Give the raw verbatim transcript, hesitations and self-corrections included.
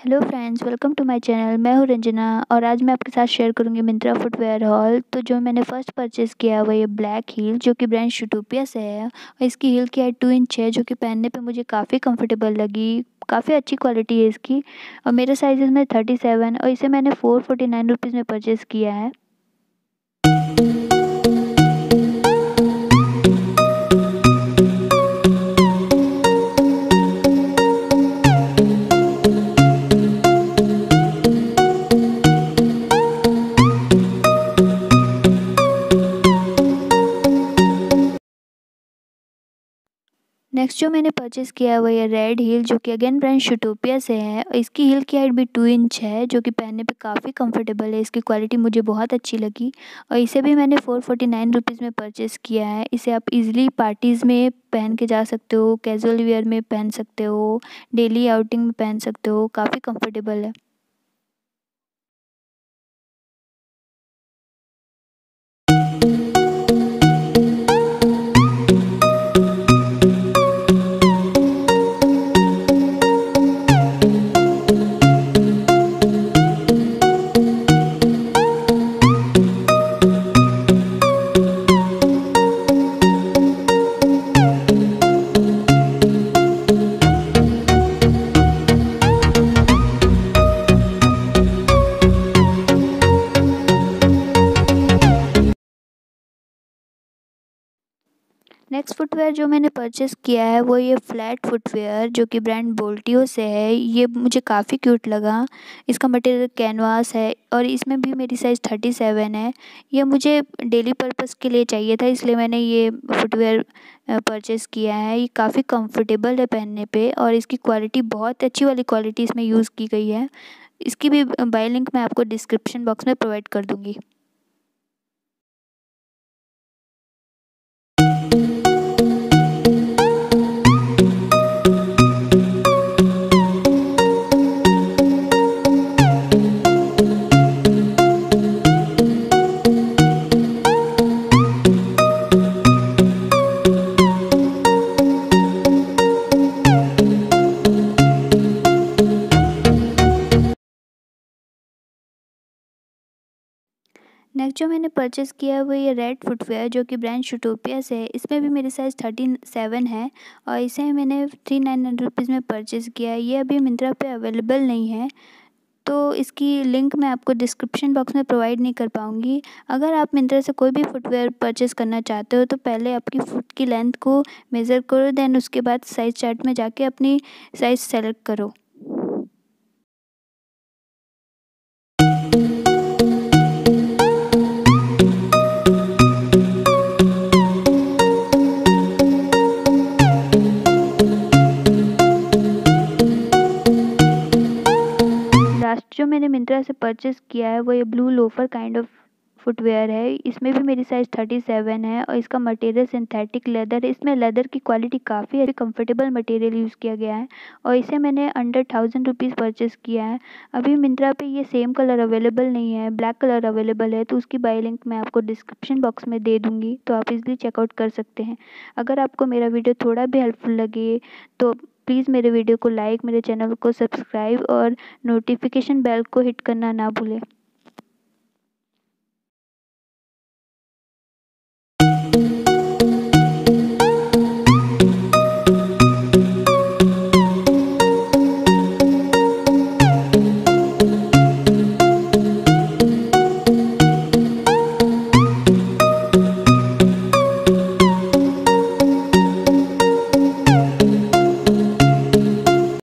Hello friends, welcome to my channel. मैं हूँ रंजना और आज मैं आपके साथ शेयर करूँगी मिंत्रा फुटवेयर हॉल। तो जो मैंने फ़र्स्ट परचेज़ किया है वो ये ब्लैक हील जो कि ब्रांड शूटोपिया से है और इसकी हील की हाइट टू इंच है जो कि पहनने पे मुझे काफ़ी कंफर्टेबल लगी। काफ़ी अच्छी क्वालिटी है इसकी और मेरे साइज़ में थर्टी सेवन और इसे मैंने फोर फोर्टी नाइन रुपीज़ में परचेज़ किया है। नेक्स्ट जो मैंने परचेज़ किया है वो ये रेड हील जो कि अगेन ब्रांड शूटोपिया से है और इसकी हील की हाइट भी टू इंच है जो कि पहनने पे काफ़ी कंफर्टेबल है। इसकी क्वालिटी मुझे बहुत अच्छी लगी और इसे भी मैंने फोर फोर्टी नाइन रुपीज़ में परचेज़ किया है। इसे आप इजीली पार्टीज़ में पहन के जा सकते हो, कैजुअल वियर में पहन सकते हो, डेली आउटिंग में पहन सकते हो, काफ़ी कंफर्टेबल है। नेक्स्ट फुटवेयर जो मैंने परचेज़ किया है वो ये फ्लैट फुटवेयर जो कि ब्रांड बोल्टियो से है। ये मुझे काफ़ी क्यूट लगा। इसका मटेरियल कैनवास है और इसमें भी मेरी साइज़ थर्टी सेवन है। ये मुझे डेली पर्पस के लिए चाहिए था इसलिए मैंने ये फुटवेयर परचेज़ किया है। ये काफ़ी कंफर्टेबल है पहनने पे और इसकी क्वालिटी बहुत अच्छी वाली क्वालिटी इसमें यूज़ की गई है। इसकी भी बाय लिंक मैं आपको डिस्क्रिप्शन बॉक्स में प्रोवाइड कर दूँगी। नेक्स्ट जो मैंने परचेज़ किया है वो ये रेड फुटवेयर जो कि ब्रांड शूटोपिया से है। इसमें भी मेरी साइज़ थर्टी सेवन है और इसे मैंने थ्री नाइन नाइन रुपीज़ में परचेज़ किया है। ये अभी मिंत्रा पे अवेलेबल नहीं है तो इसकी लिंक मैं आपको डिस्क्रिप्शन बॉक्स में प्रोवाइड नहीं कर पाऊँगी। अगर आप मिंत्रा से कोई भी फुटवेयर परचेज़ करना चाहते हो तो पहले आपकी फुट की लेंथ को मेज़र करो, देन उसके बाद साइज़ चार्ट में जाके अपनी साइज़ सेलेक्ट करो। लास्ट जो मैंने मिंत्रा से परचेज़ किया है वो ये blue loafer kind of footwear है। इसमें भी मेरी साइज़ थर्टी सेवन है और इसका मटेरियल सिंथेटिक लेदर है। इसमें लेदर की क्वालिटी काफ़ी अच्छी कंफर्टेबल मटेरियल यूज़ किया गया है और इसे मैंने अंडर थाउजेंड रुपीज़ परचेज़ किया है। अभी मिंत्रा पे ये सेम कलर अवेलेबल नहीं है, ब्लैक कलर अवेलेबल है तो उसकी बाय लिंक मैं आपको डिस्क्रिप्शन बॉक्स में दे दूँगी तो आप इज़िली चेकआउट कर सकते हैं। अगर आपको मेरा वीडियो थोड़ा भी हेल्पफुल लगे तो प्लीज़ मेरे वीडियो को लाइक, मेरे चैनल को सब्सक्राइब और नोटिफिकेशन बेल को हिट करना ना भूलें।